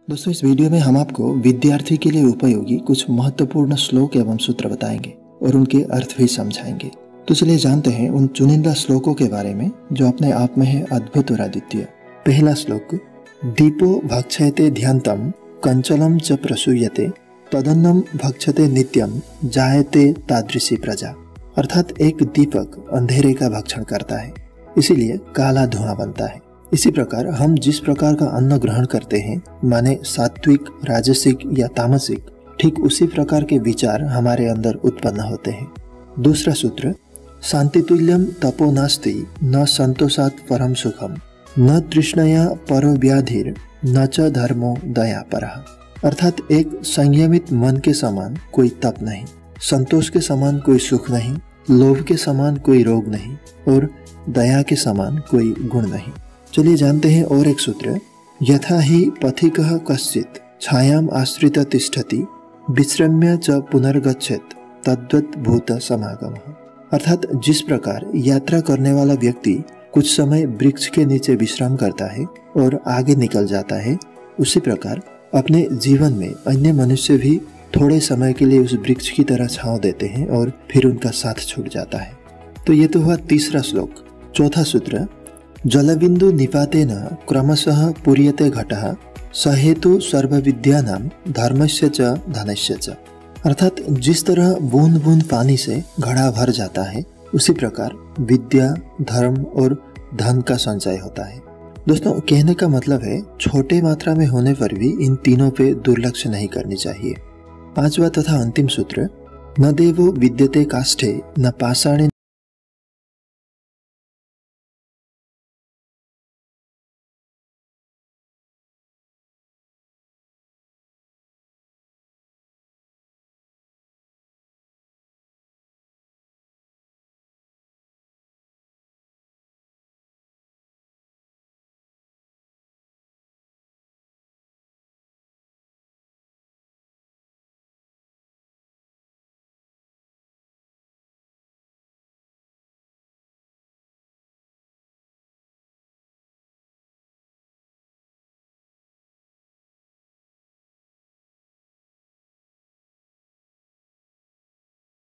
दोस्तों, इस वीडियो में हम आपको विद्यार्थी के लिए उपयोगी कुछ महत्वपूर्ण श्लोक एवं सूत्र बताएंगे और उनके अर्थ भी समझाएंगे। तो चलिए जानते हैं उन चुनिंदा श्लोकों के बारे में जो अपने आप में है अद्भुत और अद्वितीय। पहला श्लोक, दीपो भक्षयते ध्यान्तम कंचलम च प्रसूयते तदन्नम भक्षते नित्यम जायते तादृशी प्रजा। अर्थात एक दीपक अंधेरे का भक्षण करता है, इसीलिए काला धुआं बनता है। इसी प्रकार हम जिस प्रकार का अन्न ग्रहण करते हैं, माने सात्विक, राजसिक या तामसिक, ठीक उसी प्रकार के विचार हमारे अंदर उत्पन्न होते हैं। दूसरा सूत्र, शांतितुल्यम तपो नास्ति न संतोषात् परम सुखम न तृष्णया परो व्याधिर न च धर्मो दया परः। अर्थात एक संयमित मन के समान कोई तप नहीं, संतोष के समान कोई सुख नहीं, लोभ के समान कोई रोग नहीं और दया के समान कोई गुण नहीं। चलिए जानते हैं और एक सूत्र, यथा ही पथिकः कश्चित् छायाम आश्रित तिष्ठति विश्रम्य च पुनर्गच्छेत् तद्वत् भूत समागमः। अर्थात जिस प्रकार यात्रा करने वाला व्यक्ति कुछ समय वृक्ष के नीचे विश्राम करता है और आगे निकल जाता है, उसी प्रकार अपने जीवन में अन्य मनुष्य भी थोड़े समय के लिए उस वृक्ष की तरह छांव देते हैं और फिर उनका साथ छूट जाता है। तो ये तो हुआ तीसरा श्लोक। चौथा सूत्र, जलबिंदु निपातेन क्रमशः पूर्यते घटः सहेतु सर्वविद्यानां धर्मस्य च धनस्य च। अर्थात जिस तरह बूंद बूंद पानी से घड़ा भर जाता है, उसी प्रकार विद्या, धर्म और धन का संचय होता है। दोस्तों, कहने का मतलब है छोटे मात्रा में होने पर भी इन तीनों पे दुर्लक्ष्य नहीं करनी चाहिए। पांचवा तथा अंतिम सूत्र, न देवो विद्यते काष्ठे न पाषाणे